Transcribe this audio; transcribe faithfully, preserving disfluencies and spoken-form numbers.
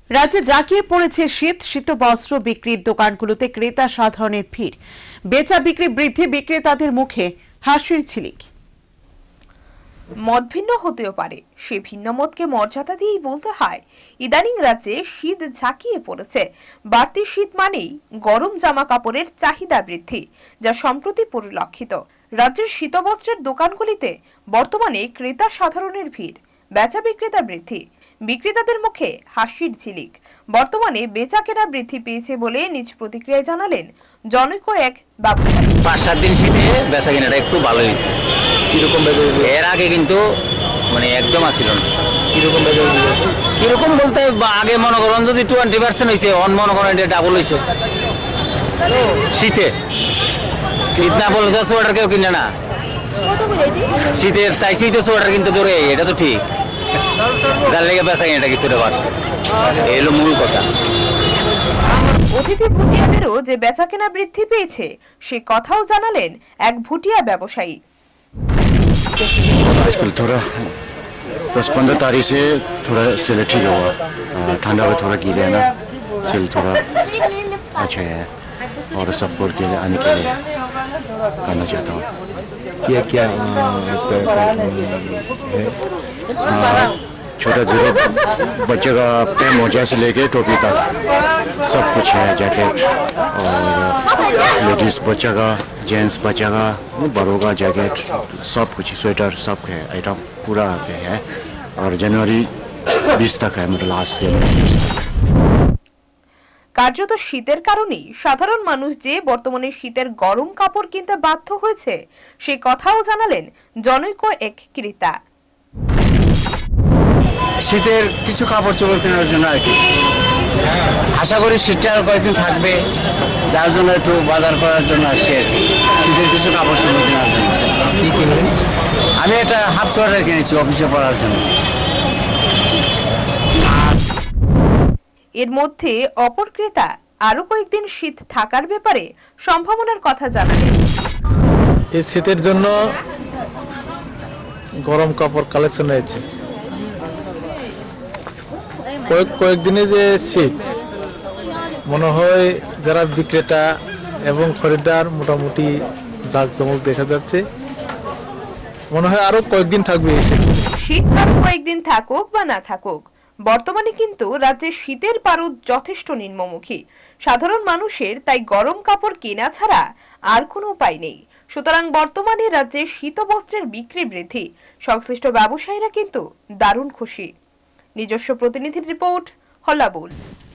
রাজ্যে জাঁকিয়ে পড়েছে শীত শীতবস্ত্র বিক্রির দোকানগুলোতে ক্রেতা সাধারণের ভিড়। বেচা বিক্রি বৃদ্ধি, বিক্রেতাদের মুখে হাসির ঝিলিক। মত ভিন্ন হতেও পারে, সে ভিন্ন মতকে মর্যাদা দিয়েই বলতে হয় ইদানিং রাজ্যে শীত ঝাঁকিয়ে পড়েছে। বাড়তি শীত মানেই গরম জামা কাপড়ের চাহিদা বৃদ্ধি, যা সম্প্রতি পরিলক্ষিত। রাজ্যের শীতবস্ত্রের দোকানগুলিতে বর্তমানে ক্রেতা সাধারণের ভিড়, বেচা বিক্রেতা বৃদ্ধি, বিক্রেতাদের মুখে হাসির ঝিলিক। বর্তমানে বেচা কেনা বৃদ্ধি পেয়েছে বলে নিজ প্রতিক্রিয়ায় জানালেন জনৈক এক ব্যবসায়ী। পাঁচ সাত দিন শীতে বেচা কেনাটা একটু ভালো হয়েছে। কিরকম এর আগে কিন্তু মানে একদম আসছিল না। কিরকম কিরকম বলতে আগে মনে করেন যদি টোয়েন্টি পার্সেন্ট হয়েছে, অন মনে করেন এটা ডাবল হয়েছে শীতে। শীত না বললে তো সোয়েটার কেউ কিনে না, শীতের তাই শীতের সোয়েটার কিন্তু ধরে, এটা তো ঠিক। যার লেগে বেচা কেনাটা কিছুটা বাড়ছে, এই হলো মূল কথা। অতিথি ভুটিয়াদেরও যে বেচাকেনা বৃদ্ধি পেয়েছে সে কথাও জানালেন এক ভুটিয়া ব্যবসায়ী। आजकल थोड़ा दस पंद्रह तारीख से थोड़ा सेल ठीक हुआ, ठंडा में थोड़ा गिरे ना, सेल थोड़ा अच्छा है और सपोर्ट के लिए आने के लिए करना चाहता हूँ। क्या क्या है? छोटा जीरो बच्चे का पे मोजा से लेके टोपी तक सब कुछ है, जैकेट और लेडीज बच्चा का, जेंट्स बच्चा का, बड़ों का जैकेट, सब कुछ स्वेटर सब है आइटम पूरा है। और जनवरी बीस तक है, मतलब लास्ट जनवरी बीस तक। কার্যত শীতের কারণেই সাধারণ মানুষ যে বর্তমানে শীতের গরম কাপড় কিনতে বাধ্য হয়েছে সে কথাও জানালেন জনৈক এক ক্রেতা। শীতের কিছু কাপড় চোপড় কেনার জন্য আর কি, আশা করি শীতটা আর কয়েকদিন থাকবে, যার জন্য একটু বাজার করার জন্য আসছি আর কি। শীতের কিছু কাপড় চোপড় কেনার জন্য। কি কিনবেন? আমি একটা হাফ সোয়েটার কিনেছি অফিসে পরার জন্য। এর মধ্যে অপর ক্রেতা আরো কয়েকদিন শীত থাকার ব্যাপারে সম্ভাবনার কথা জানালেন। এই শীতের জন্য গরম কাপড় কালেকশন হয়েছে। কয়েক কয়েকদিনে যে শীত, মনে হয় যারা বিক্রেতা এবং খরিদ্দার মোটামুটি জাঁকজমক দেখা যাচ্ছে। মনে হয় আরো কয়েকদিন থাকবে এই শীত। শীত আরো কয়েকদিন থাকুক বা না থাকুক, বর্তমানে কিন্তু রাজ্যে শীতের পারদ যথেষ্ট নিম্নমুখী। সাধারণ মানুষের তাই গরম কাপড় কেনা ছাড়া আর কোনো উপায় নেই। সুতরাং বর্তমানে রাজ্যে শীতবস্ত্রের বিক্রি বৃদ্ধি, সংশ্লিষ্ট ব্যবসায়ীরা কিন্তু দারুণ খুশি। নিজস্ব প্রতিনিধির রিপোর্ট, হল্লাবুল।